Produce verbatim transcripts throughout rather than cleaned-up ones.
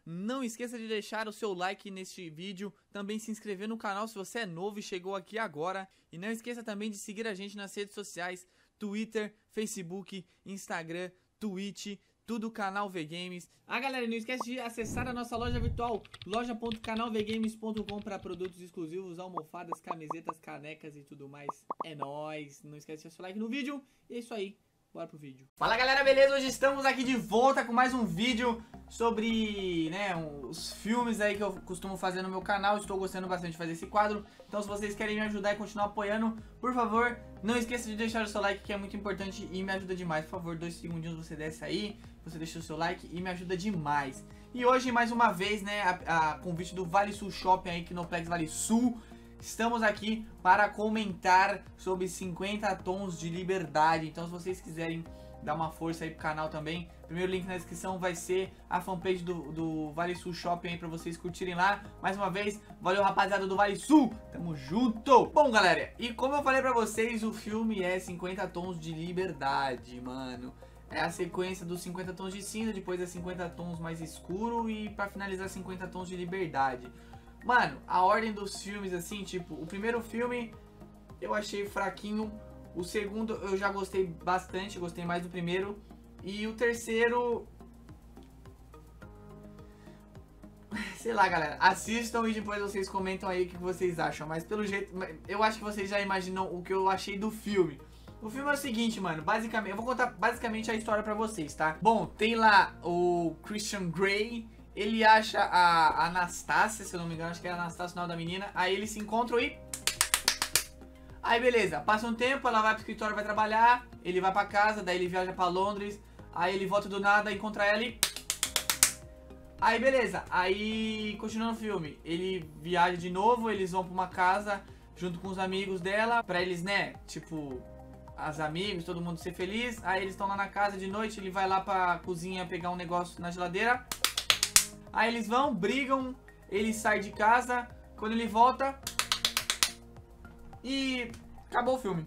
não esqueça de deixar o seu like neste vídeo, também se inscrever no canal se você é novo e chegou aqui agora. E não esqueça também de seguir a gente nas redes sociais, Twitter, Facebook, Instagram, Twitch, tudo Canal V Games. Ah, galera, não esquece de acessar a nossa loja virtual, loja ponto canal v games ponto com, para produtos exclusivos, almofadas, camisetas, canecas e tudo mais. É nóis. Não esquece de deixar seu like no vídeo. E é isso aí. Bora pro vídeo. Fala, galera, beleza? Hoje estamos aqui de volta com mais um vídeo sobre, né, os filmes aí que eu costumo fazer no meu canal. Estou gostando bastante de fazer esse quadro. Então, se vocês querem me ajudar e continuar apoiando, por favor, não esqueça de deixar o seu like, que é muito importante e me ajuda demais. Por favor, dois segundinhos você desce aí, você deixa o seu like e me ajuda demais. E hoje, mais uma vez, né, a, a convite do Vale Sul Shopping aí, Kinoplex Vale Sul, estamos aqui para comentar sobre cinquenta tons de liberdade. Então, se vocês quiserem dar uma força aí pro canal também, o primeiro link na descrição vai ser a fanpage do, do Vale Sul Shopping aí para vocês curtirem lá. Mais uma vez, valeu, rapaziada do Vale Sul, tamo junto! Bom, galera, e como eu falei pra vocês, o filme é cinquenta tons de liberdade, mano. É a sequência dos cinquenta tons de cinza, depois é cinquenta tons mais escuro e pra finalizar cinquenta tons de liberdade. Mano, a ordem dos filmes, assim, tipo, o primeiro filme eu achei fraquinho, o segundo eu já gostei bastante, gostei mais do primeiro, e o terceiro, sei lá, galera, assistam e depois vocês comentam aí o que vocês acham, mas pelo jeito, eu acho que vocês já imaginam o que eu achei do filme. O filme é o seguinte, mano, basicamente, eu vou contar basicamente a história pra vocês, tá? Bom, tem lá o Christian Grey. Ele acha a Anastácia, se eu não me engano, acho que é a Anastácia o nome da menina. Aí eles se encontram e... Aí beleza, passa um tempo, ela vai pro escritório, vai trabalhar. Ele vai pra casa, daí ele viaja pra Londres. Aí ele volta do nada, encontra ela e... Aí beleza, aí continuando o filme, ele viaja de novo, eles vão pra uma casa junto com os amigos dela. Pra eles, né, tipo, as amigos, todo mundo ser feliz. Aí eles estão lá na casa de noite, ele vai lá pra cozinha pegar um negócio na geladeira. Aí eles vão, brigam, ele sai de casa, quando ele volta e acabou o filme.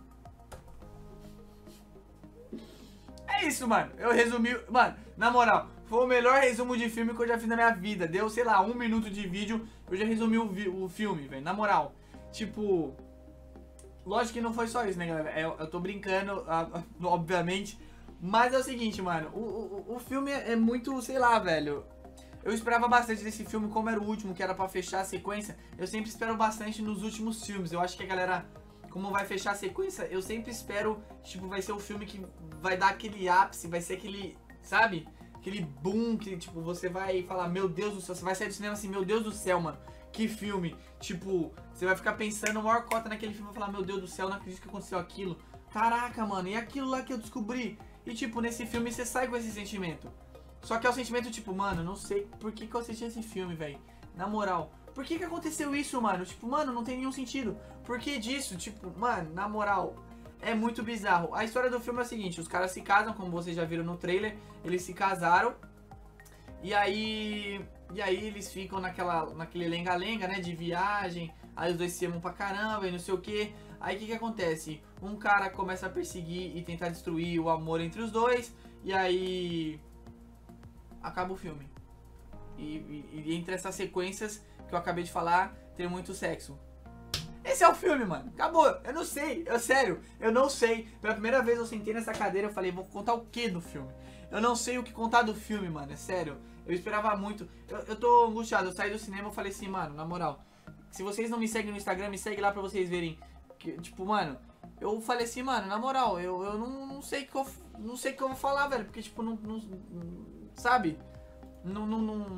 É isso, mano. Eu resumi, mano, na moral, foi o melhor resumo de filme que eu já fiz na minha vida. Deu, sei lá, um minuto de vídeo, eu já resumi o, vi o filme, velho, na moral. Tipo, lógico que não foi só isso, né, galera? Eu, eu tô brincando, obviamente, mas é o seguinte, mano, o, o, o filme é muito, sei lá, velho. Eu esperava bastante desse filme, como era o último, que era pra fechar a sequência. Eu sempre espero bastante nos últimos filmes. Eu acho que a galera, como vai fechar a sequência, eu sempre espero, tipo, vai ser o filme que vai dar aquele ápice, vai ser aquele, sabe? Aquele boom que, tipo, você vai falar, meu Deus do céu, você vai sair do cinema assim, meu Deus do céu, mano, que filme. Tipo, você vai ficar pensando a maior cota naquele filme e falar, meu Deus do céu, não acredito que aconteceu aquilo. Caraca, mano, e aquilo lá que eu descobri? E, tipo, nesse filme você sai com esse sentimento. Só que é o sentimento tipo, mano, não sei por que que eu assisti esse filme, velho. Na moral, por que que aconteceu isso, mano? Tipo, mano, não tem nenhum sentido. Por que disso? Tipo, mano, na moral, é muito bizarro. A história do filme é a seguinte, os caras se casam, como vocês já viram no trailer. Eles se casaram. E aí... E aí eles ficam naquela, naquele lenga-lenga, né, de viagem. Aí os dois se amam pra caramba e não sei o que. Aí o que que acontece? Um cara começa a perseguir e tentar destruir o amor entre os dois. E aí... acaba o filme. E, e, e entre essas sequências que eu acabei de falar, tem muito sexo. Esse é o filme, mano. Acabou. Eu não sei. Eu, sério, eu não sei. Pela primeira vez eu sentei nessa cadeira e falei, vou contar o que do filme? Eu não sei o que contar do filme, mano. É sério. Eu esperava muito. Eu, eu tô angustiado. Eu saí do cinema e falei assim, mano, na moral, se vocês não me seguem no Instagram, me segue lá pra vocês verem. Que, tipo, mano, eu falei assim, mano, na moral, eu, eu não, não sei o que eu não sei o que eu vou falar, velho. Porque, tipo, não, não sabe? Não, não, não,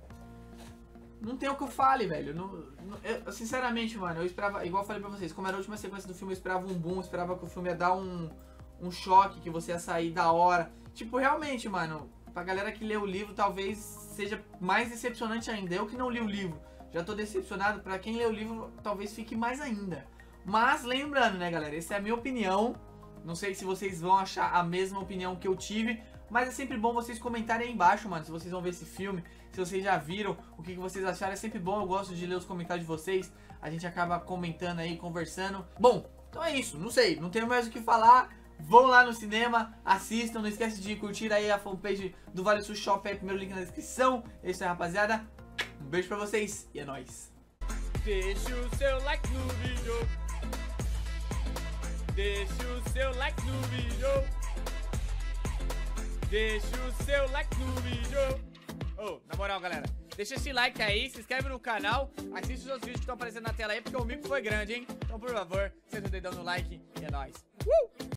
não tem o que eu fale, velho. Não, não, eu, sinceramente, mano, eu esperava, igual eu falei pra vocês, como era a última sequência do filme, eu esperava um boom, eu esperava que o filme ia dar um, um choque, que você ia sair da hora. Tipo, realmente, mano, pra galera que lê o livro, talvez seja mais decepcionante ainda. Eu que não li o livro, já tô decepcionado. Pra quem lê o livro, talvez fique mais ainda. Mas, lembrando, né, galera, essa é a minha opinião. Não sei se vocês vão achar a mesma opinião que eu tive, mas é sempre bom vocês comentarem aí embaixo, mano, se vocês vão ver esse filme, se vocês já viram, o que, que vocês acharam. É sempre bom, eu gosto de ler os comentários de vocês. A gente acaba comentando aí, conversando. Bom, então é isso, não sei, não tenho mais o que falar. vão lá no cinema, assistam. Não esquece de curtir aí a fanpage do Vale Sul Shop, aí, primeiro link na descrição. É isso aí, rapaziada. Um beijo pra vocês e é nóis. Deixa o seu like no vídeo. Deixa o seu like no vídeo. Deixa o seu like no vídeo. Oh, na moral, galera, deixa esse like aí, se inscreve no canal, assiste os outros vídeos que estão aparecendo na tela aí, porque o mico foi grande, hein? Então, por favor, senta o dedão no like e é nóis. Uh!